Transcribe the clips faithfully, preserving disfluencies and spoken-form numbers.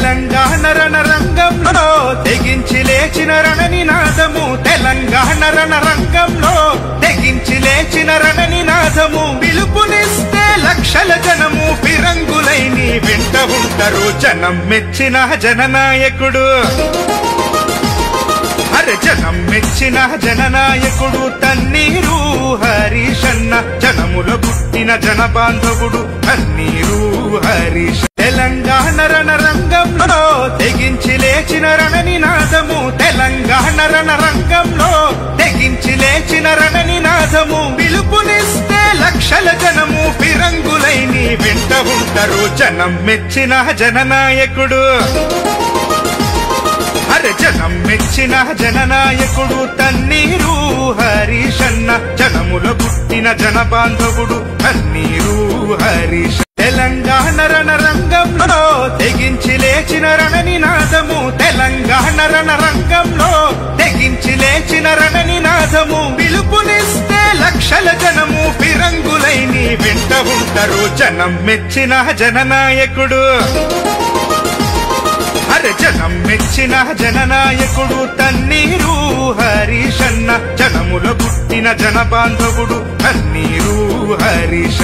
తెలంగాణ రణరంగంలో తెగించి లేచిన రణనినాదము తెలంగాణ రణరంగంలో తెగించి లేచిన రణనినాదము పిలుపునిస్తే లక్షల జనము ఫిరంగులై నీ వెంట ఉంటారు జనం మెచ్చిన జననాయకుడు అరే జనం మెచ్చిన జననాయకుడు తన్నీరు హరీశన్న జనముల పుట్టిన జన బాంధవుడు తన్నీరు హరీశ తెలంగాణ రణరంగంలో తెగించి లేచిన రణనినాదము తెలంగాణ రణరంగంలో తెగించి లేచిన రణనినాదము పిలుపునిస్తే లక్షల జనము ఫిరంగులై నీ వెంట ఉంటారు జనం మెచ్చిన జననాయకుడు అరే జనం మెచ్చిన జననాయకుడు తన్నీరు హరీశన్న జనముల పుట్టిన జన బాంధవుడు తన్నీరు హరీశ తెలంగాణ రణరంగంలో తెగించి లేచిన రణనినాదము తెలంగాణ రణరంగంలో తెగించి లేచిన రణనినాదము పిలుపునిస్తే లక్షల జనము ఫిరంగులై నీ వెంట ఉంటారు జనం మెచ్చిన జననాయకుడు అరే జనం మెచ్చిన జననాయకుడు తన్నీరు హరీశన్న జనముల పుట్టిన జన బాంధవుడు తన్నీరు హరీశ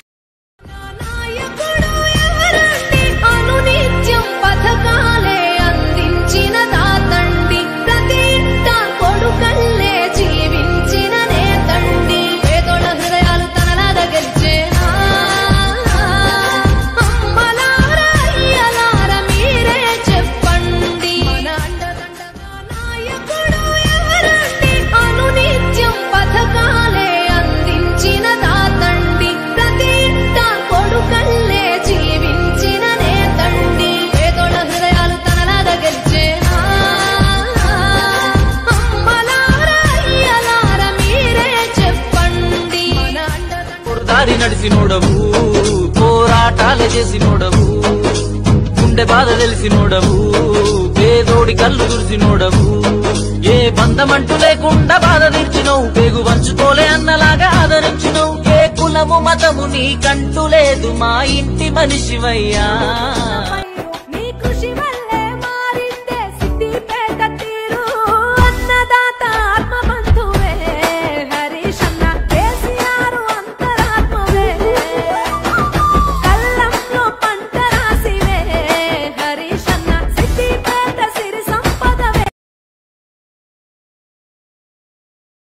నడిసినోడవు పోరాటాలు చేసినోడవు గుండె బాధ తెలిసినోడవు పేదోడి కళ్ళు తుడిసినోడవు ఏ బంధమంటూ లేకుండా బాధ తీర్చినవు పేగు పంచుకోలే అన్నలాగా ఆదరించినవు ఏ కులము మతము నీకంటూ లేదు మా ఇంటి మనిషివయ్యా